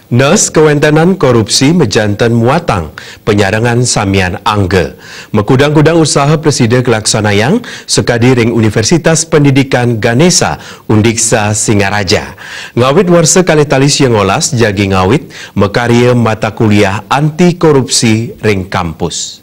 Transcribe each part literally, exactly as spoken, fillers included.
Nes kewentenan korupsi mejantan muatang penyarangan samian angge. Mekudang-kudang usaha Presiden Kelaksanayang sekadi ring Universitas Pendidikan Ganesa Undiksa Singaraja. Ngawit warsa kalitalis yang ngolas jagi ngawit mekarya mata kuliah anti korupsi ring kampus.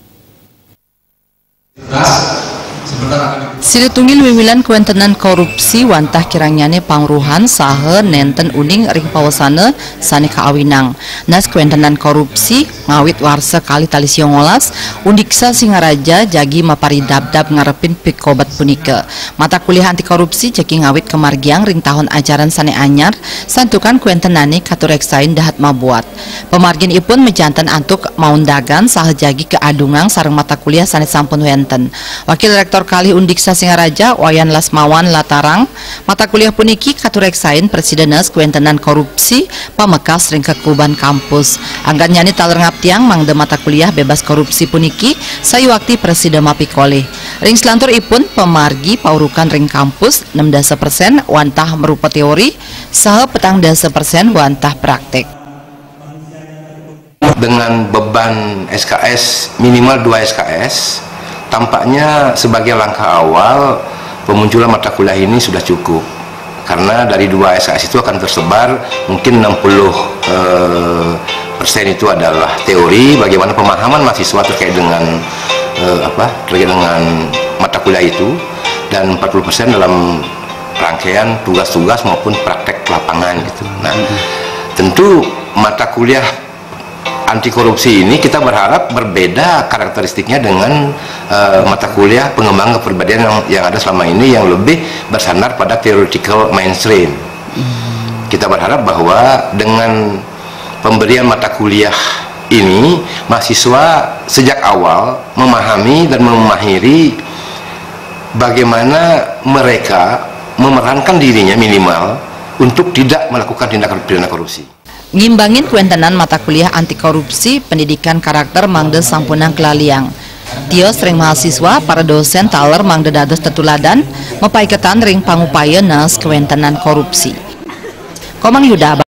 Sili tunggil wimilan kuentenan korupsi wantah kirangnyane pangruhan sahe nenten uning ring pawasana sane kaawinang. Nas kuentenan korupsi ngawit warsa kali tali siongolas Undiksa Singaraja jagi mapari dab-dab ngarepin pikobat punika. Mata kuliah anti korupsi jagi ngawit kemargiang ring tahun ajaran sane anyar santukan kuentenane katureksain dahat mabuat. Pemargin ipun mejantan antuk maundagan sahe jagi keadungang sareng mata kuliah sane sampun wenten. Wakil Rektor Kali Undiksa Singaraja Wayan Lasmawan Latarang mata kuliah puniki katureksain presidenes kuentenan korupsi pamekas ring kekuban kampus. Anggan nyani taler ngaptiang mangde mata kuliah bebas korupsi puniki sayuakti presiden mapikole. Ring selantur ipun pemargi paurukan ring kampus enam belas persen wantah merupa teori saha petang dasa persen wantah praktek. Dengan beban S K S minimal dua S K S, tampaknya sebagai langkah awal pemunculan mata kuliah ini sudah cukup, karena dari dua S K S itu akan tersebar mungkin enam puluh persen itu adalah teori bagaimana pemahaman mahasiswa terkait dengan eh, apa terkait dengan mata kuliah itu, dan empat puluh persen dalam rangkaian tugas-tugas maupun praktek lapangan gitu. Nah, tentu mata kuliah anti korupsi ini kita berharap berbeda karakteristiknya dengan uh, mata kuliah pengembangan kepribadian yang, yang ada selama ini yang lebih bersandar pada theoretical mainstream. Kita berharap bahwa dengan pemberian mata kuliah ini mahasiswa sejak awal memahami dan memahiri bagaimana mereka memerankan dirinya minimal untuk tidak melakukan tindakan pidana korupsi. Ngimbangin kuentenan mata kuliah anti korupsi pendidikan karakter mangde sampunang kelaliang. Tio sering mahasiswa para dosen taler mangde dados tetuladan mepaiketan ring pangupaya nas kuentenan korupsi. Komang Yuda